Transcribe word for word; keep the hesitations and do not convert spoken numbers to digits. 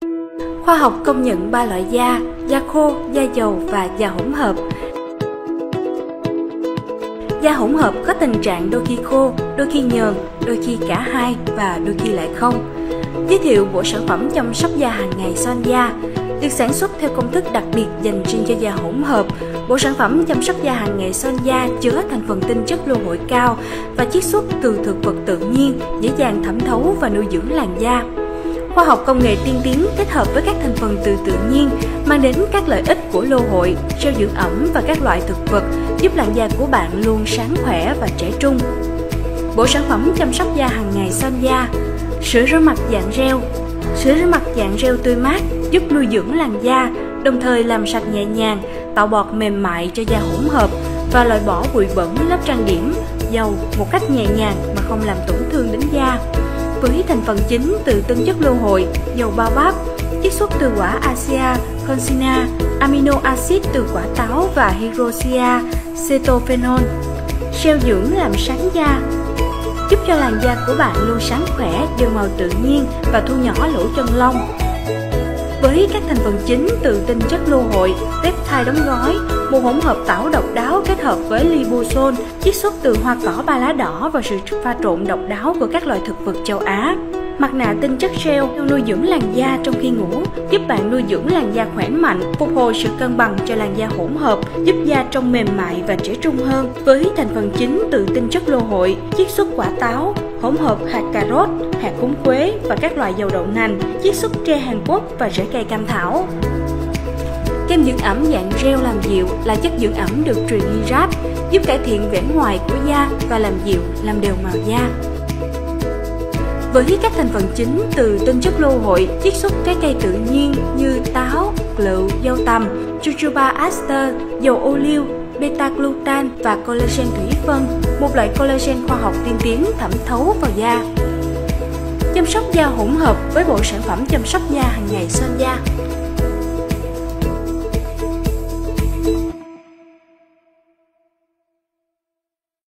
Khoa học công nhận ba loại da: da khô, da dầu và da hỗn hợp. Da hỗn hợp có tình trạng đôi khi khô, đôi khi nhờn, đôi khi cả hai và đôi khi lại không. Giới thiệu bộ sản phẩm chăm sóc da hàng ngày Son Da. Được sản xuất theo công thức đặc biệt dành riêng cho da hỗn hợp, bộ sản phẩm chăm sóc da hàng ngày Son Da chứa thành phần tinh chất lô hội cao và chiết xuất từ thực vật tự nhiên, dễ dàng thẩm thấu và nuôi dưỡng làn da. Khoa học công nghệ tiên tiến kết hợp với các thành phần từ tự nhiên mang đến các lợi ích của lô hội, gel dưỡng ẩm và các loại thực vật, giúp làn da của bạn luôn sáng khỏe và trẻ trung. Bộ sản phẩm chăm sóc da hàng ngày Son Da. Sữa rửa mặt dạng gel. Sữa rửa mặt dạng gel tươi mát giúp nuôi dưỡng làn da, đồng thời làm sạch nhẹ nhàng, tạo bọt mềm mại cho da hỗn hợp và loại bỏ bụi bẩn lớp trang điểm, dầu một cách nhẹ nhàng mà không làm tổn thương đến da. Với thành phần chính từ tinh chất lô hội, dầu baobab, chiết xuất từ quả Acacia consina, amino acid từ quả táo và hydroxia cetophenol. Gel dưỡng làm sáng da, giúp cho làn da của bạn luôn sáng khỏe, đều màu tự nhiên và thu nhỏ lỗ chân lông. Với các thành phần chính từ tinh chất lô hội, peptide đóng gói, một hỗn hợp tảo độc đáo kết hợp với liposol, chiết xuất từ hoa cỏ ba lá đỏ và sự pha trộn độc đáo của các loại thực vật châu Á. Mặt nạ tinh chất gel nuôi dưỡng làn da trong khi ngủ, giúp bạn nuôi dưỡng làn da khỏe mạnh, phục hồi sự cân bằng cho làn da hỗn hợp, giúp da trông mềm mại và trẻ trung hơn. Với thành phần chính từ tinh chất lô hội, chiết xuất quả táo, hỗn hợp hạt cà rốt, hạt húng quế và các loại dầu đậu nành, chiết xuất tre Hàn Quốc và rễ cây cam thảo. Kem dưỡng ẩm dạng gel làm dịu là chất dưỡng ẩm được truyền hydrat, giúp cải thiện vẻ ngoài của da và làm dịu, làm đều màu da. Với các thành phần chính từ tinh chất lô hội, chiết xuất trái cây tự nhiên như táo, lựu, dâu tằm, jojoba aster, dầu ô liu, beta-glucan và collagen thủy phân, một loại collagen khoa học tiên tiến thẩm thấu vào da. Chăm sóc da hỗn hợp với bộ sản phẩm chăm sóc da hàng ngày Son Da.